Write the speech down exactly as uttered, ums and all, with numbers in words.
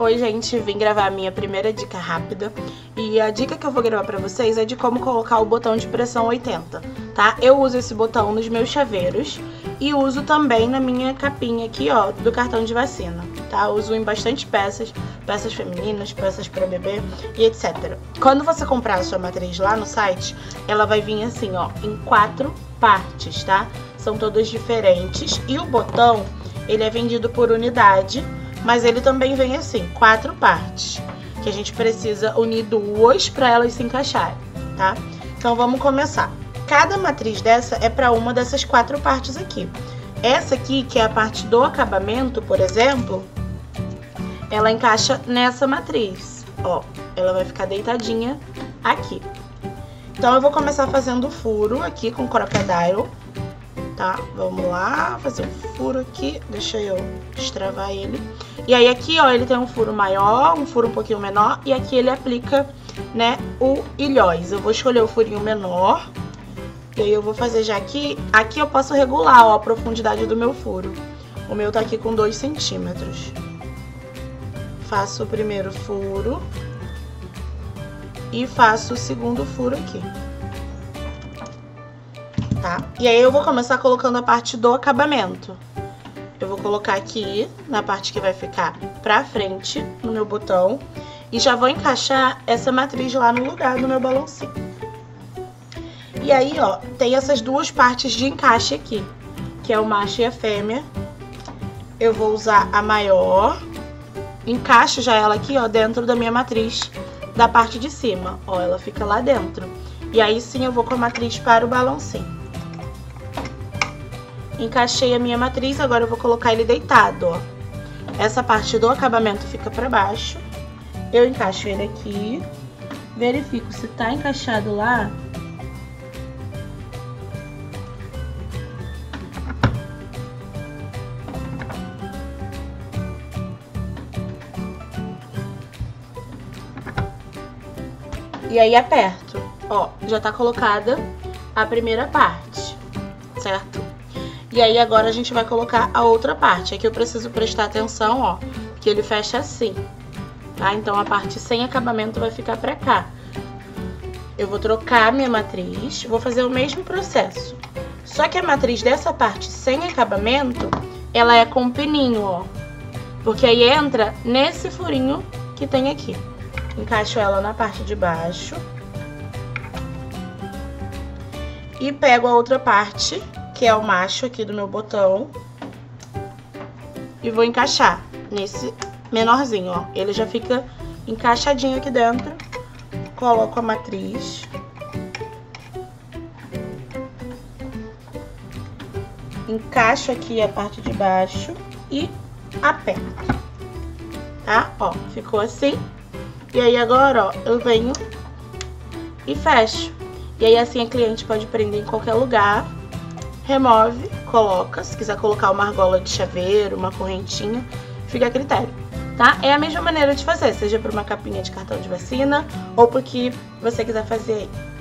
Oi, gente, vim gravar a minha primeira dica rápida. E a dica que eu vou gravar pra vocês é de como colocar o botão de pressão oitenta, tá? Eu uso esse botão nos meus chaveiros e uso também na minha capinha aqui, ó, do cartão de vacina, tá? Eu uso em bastante peças, peças femininas, peças pra bebê e etcétera. Quando você comprar a sua matriz lá no site, ela vai vir assim, ó, em quatro partes, tá? São todas diferentes e o botão, ele é vendido por unidade, mas ele também vem assim, quatro partes, que a gente precisa unir duas para elas se encaixarem, tá? Então vamos começar. Cada matriz dessa é para uma dessas quatro partes aqui. Essa aqui, que é a parte do acabamento, por exemplo, ela encaixa nessa matriz, ó. Ela vai ficar deitadinha aqui. Então eu vou começar fazendo o furo aqui com crocodile, tá? Vamos lá, fazer um furo aqui, deixa eu destravar ele. E aí aqui, ó, ele tem um furo maior, um furo um pouquinho menor, e aqui ele aplica, né, o ilhóis. Eu vou escolher o furinho menor, e aí eu vou fazer já aqui. Aqui eu posso regular, ó, a profundidade do meu furo. O meu tá aqui com dois centímetros. Faço o primeiro furo e faço o segundo furo aqui. Tá? E aí eu vou começar colocando a parte do acabamento. Eu vou colocar aqui na parte que vai ficar pra frente no meu botão e já vou encaixar essa matriz lá no lugar do meu balãozinho. E aí, ó, tem essas duas partes de encaixe aqui, que é o macho e a fêmea. Eu vou usar a maior, encaixo já ela aqui, ó, dentro da minha matriz da parte de cima. Ó, ela fica lá dentro. E aí sim eu vou com a matriz para o balãozinho. Encaixei a minha matriz, agora eu vou colocar ele deitado, ó. Essa parte do acabamento fica pra baixo. Eu encaixo ele aqui. Verifico se tá encaixado lá. E aí aperto. Ó, já tá colocada a primeira parte, certo? E aí agora a gente vai colocar a outra parte. Aqui eu preciso prestar atenção, ó, que ele fecha assim, tá? Então a parte sem acabamento vai ficar pra cá. Eu vou trocar a minha matriz, vou fazer o mesmo processo. Só que a matriz dessa parte sem acabamento, ela é com pininho, ó. Porque aí entra nesse furinho que tem aqui. Encaixo ela na parte de baixo. E pego a outra parte, que é o macho aqui do meu botão, e vou encaixar nesse menorzinho, ó. Ele já fica encaixadinho aqui dentro. Coloco a matriz. Encaixo aqui a parte de baixo e aperto, tá? Ó, ficou assim. E aí agora, ó, eu venho e fecho. E aí assim a cliente pode prender em qualquer lugar. Remove, coloca, se quiser colocar uma argola de chaveiro, uma correntinha, fica a critério, tá? É a mesma maneira de fazer, seja por uma capinha de cartão de vacina ou porque você quiser fazer aí.